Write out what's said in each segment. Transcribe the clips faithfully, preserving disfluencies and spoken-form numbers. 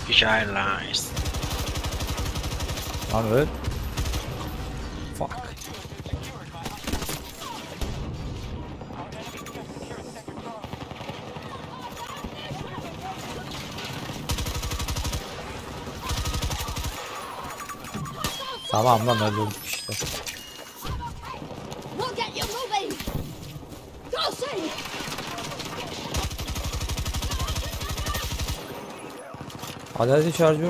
Turkish Airlines. Lan öl. Fuck. Tamam lan öldürdük işte. We'll get you moving. Go see. Hadi hadi şarjör.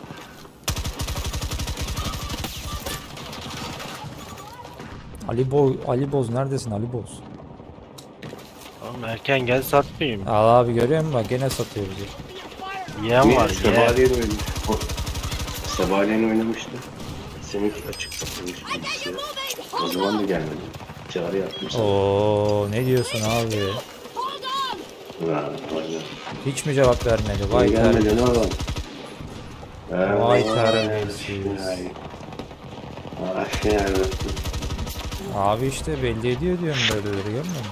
Ali Bo Ali Boz neredesin Ali Boz? Oğlum erken gel satmayayım. Al abi görüyor musun bak gene satıyor bizi. Yiyen var Niye? ye. Sabahleyin oynamış. O- Sabahleyin oynamıştı. Seninki açık satılmış bilgisayar. O zaman da gelmedi. Çağrı yapmış. Oo ne diyorsun abi? Hold on. Ha, aynen. Hiç mi cevap vermedi? Vay Vay gelmedi ter. ne adam? Ha, Vay vay, terbiyesiz. ay. Ay, yani. Abi işte belli ediyor diyorum böyleleri görmüyor musun?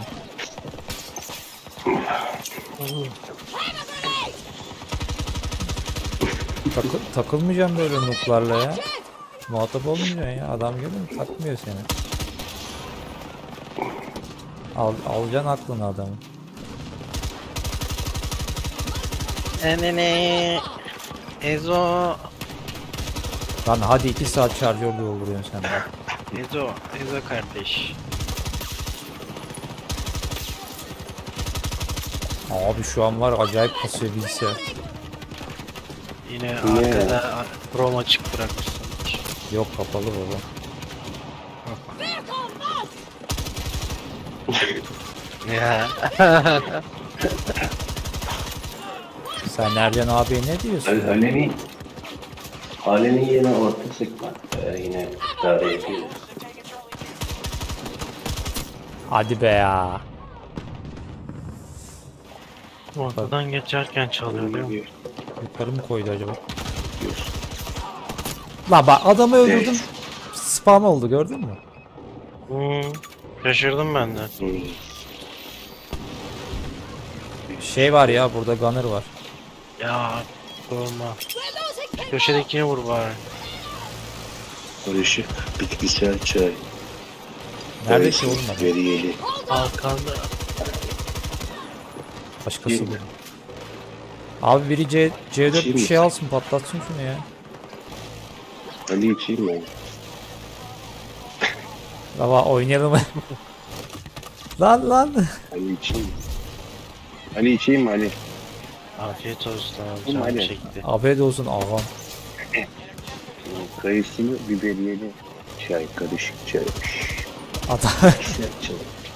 Takı takılmayacağım böyle noob'larla ya. Muhatap olmayacaksın ya. Adam görüyor musun? Takmıyor seni. Al, alacaksın aklını adamı. Enene. Ezo. Lan hadi iki saat şarjör dolduruyorsun sen bak. Ezo. Ezo kardeş. Abi şu an var acayip kasıyor bilgisayar. Yine Niye? arkada Chrome açık bırakmışsın. Yok kapalı baba. Ya. Sen Ercan abiye ne diyorsun? Al- Alevi. Alevi yine orta sıkma. Ee, yine idare ediyoruz. Hadi be ya. Ortadan geçerken çalıyor değil mi? Yukarı mı koydu acaba? Diyorsun. La bak adamı öldürdüm. Evet. Spam oldu gördün mü? Hmm. Şaşırdım ben de. Hmm. Şey var ya burada gunner var. Ya. Sorma. We're losing. Köşedekini vur bari. Karışık bitkisel çay. Nerede ki Karışık, oğlum adam? veriyeli. Arkanda. Başkası Değil bu. mi? Abi biri C, C dört Şey bir mi? şey alsın patlatsın şunu ya. Ali içeyim mi? Baba oynayalım. Lan lan. Ali içeyim mi? Ali içeyim mi Ali? Afiyet olsun abi. Oğlum, Canım hadi. çekti. Afiyet olsun ağam. Kayısılı biberiyeli çay, karışık çay. Adam, Güzel çay.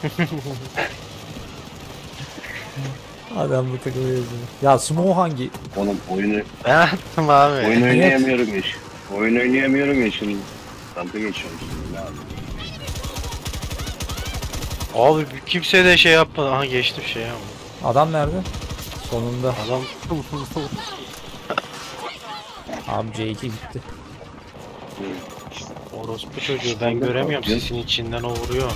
adam bu takılıyor. Ya Smo hangi? Oğlum oyunu, Ben attım abi. oyun oynayamıyorum ya. şu- Oyun oynayamıyorum ya şimdi. Dalga geçiyorum şimdi. Ne yapayım? Abi kimse de şey yapmadı. Aha geçtim şey ama. Adam nerede? Sonunda. Adam Abi C iki gitti. orospu çocuğu ben göremiyorum sesin içinden o vuruyor.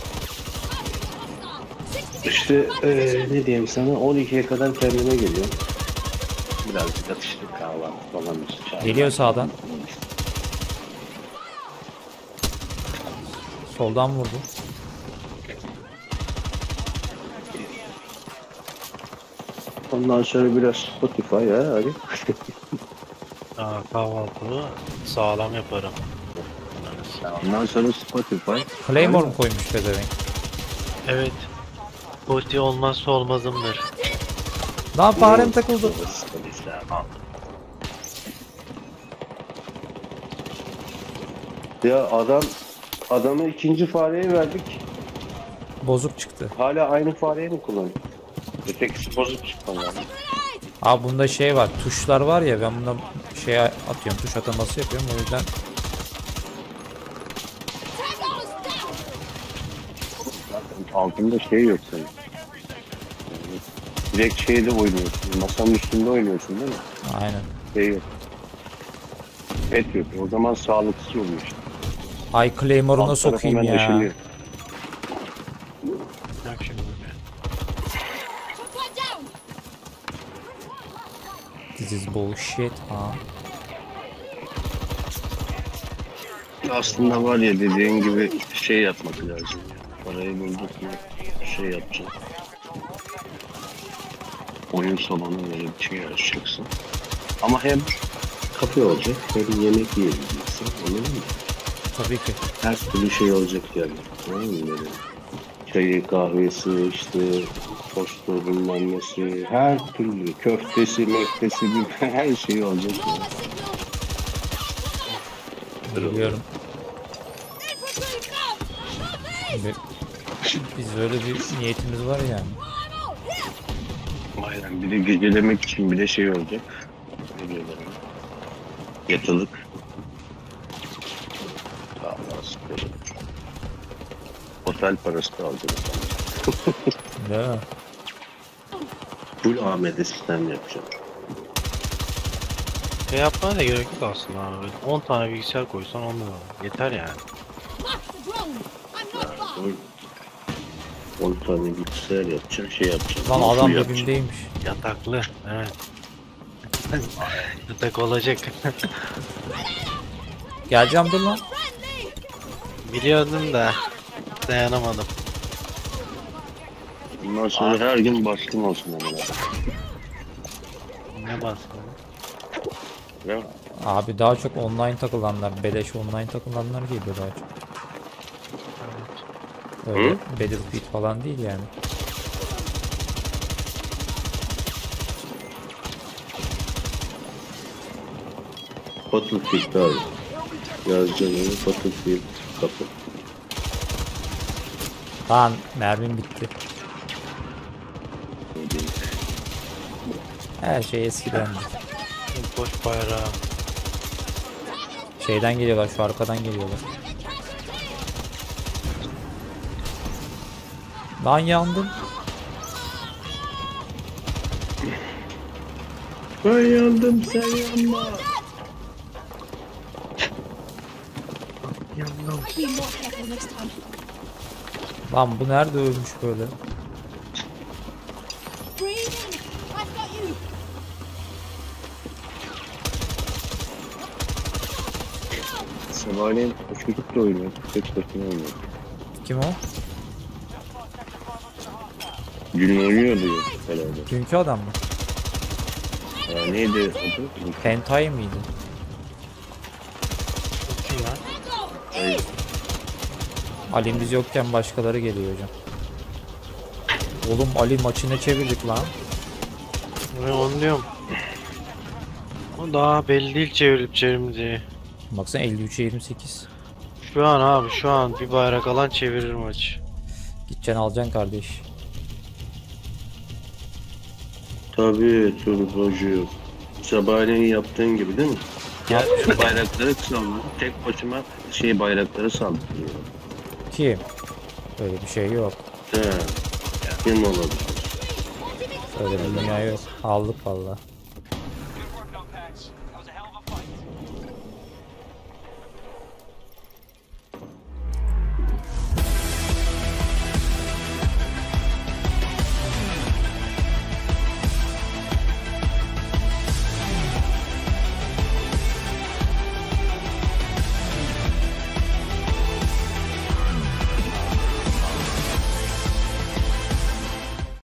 İşte eee ne diyeyim sana on ikiye kadar kendime geliyorum. Birazcık atıştık kahvaltı falan. Çay. Geliyor sağdan. Soldan vurdu. Ondan sonra biraz Spotify ha Ali. Aa, kahvaltı sağlam yaparım. Ondan sonra Spotify. Claymore mu koymuş pezevenk? Evet. Poti olmazsa olmazımdır. Lan farem takıldı. Ya adam adamı ikinci fareye verdik. Bozuk çıktı. Hala aynı fareyi mi kullanıyor? Ötekisi bozuk çıktı yani. Abi bunda şey var. Tuşlar var ya ben bunda şey atıyorum. Tuş ataması yapıyorum o yüzden. Altında şey yok senin. Yani direkt şeyde oynuyorsun. Masanın üstünde oynuyorsun değil mi? Aynen. Şey yok. Pet yok. O zaman sağlıksız oluyor işte. Ay Claymore'una Alt taraf sokayım hemen ya. aşılıyor. Bak şimdi. This is bullshit ha. Aslında var ya dediğin gibi şey yapmak lazım. Parayı bulduk mu şey yapacağım. Oyun salonu böyle bir şey açacaksın. Ama hem kafe olacak hem yemek yiyebileceksin. Anladın mı? Tabii ki. Her türlü şey olacak yani. Anladın mı böyle? Çayı, kahvesi, işte tostu, bilmem nesi, her türlü köftesi, mektesi, her şey olacak yani. Biliyorum. Infantry, come! Bi- Biz öyle bir niyetimiz var yani. Aynen bir de gecelemek için bir de şey olacak. Ne diyorlar ona? Yatılık. Allah sıkıntı. Otel parası da alacağız. Değil mi? Full A M D sistem yapacağım. Şey yapmaya da gerek yok aslında abi. on tane bilgisayar koysan on lira. Yeter yani. Mark the drone! I'm not far! on tane bilgisayar yapacağım, şey yapacağım. Lan full adam yapacağım. dibimdeymiş. Yataklı. Evet. Yatak olacak. Geleceğim dur lan. Friendly! Biliyordum da dayanamadım. Bundan sonra her gün baskın olsun ama. Ne baskı? Ya, Abi daha çok online takılanlar, beleş online takılanlar geliyor daha çok. Öyle Battlefield falan değil yani. Battlefield abi. Yazacağım onu, Battlefield kapı. Lan mermim bitti. Her şey eskiden. Boş bayrağı. Şeyden geliyorlar, şu arkadan geliyorlar. Lan yandım. Ben yandım, sen yanma. Be more careful next time. Lan bu nerede ölmüş böyle? Breathe in! I've got you! Sabahleyin o çocukla oynuyor, tek başına oynuyor. Kim o? Dün oynuyordu herhalde. Dünkü adam mı? Ya neydi adı? Hentai miydi? Kim lan? Hayır. Ali biz yokken başkaları geliyor hocam. Oğlum Ali maçı çevirdik lan. Ben onu diyorum. O daha belli değil çevirip çevirmediği. Baksana elli üçe yirmi sekiz. Şu an abi şu an bir bayrak alan çevirir maç. Gideceksin alacaksın kardeş. Tabii turbocu. Sabahleyin yaptığın gibi değil mi? Ya şu bayrakları salma. Tek başıma şey bayrakları saldırıyor. Kim? Öyle bir şey yok. He. Kim olabilir? Öyle bir dünya yok. Aldık vallahi.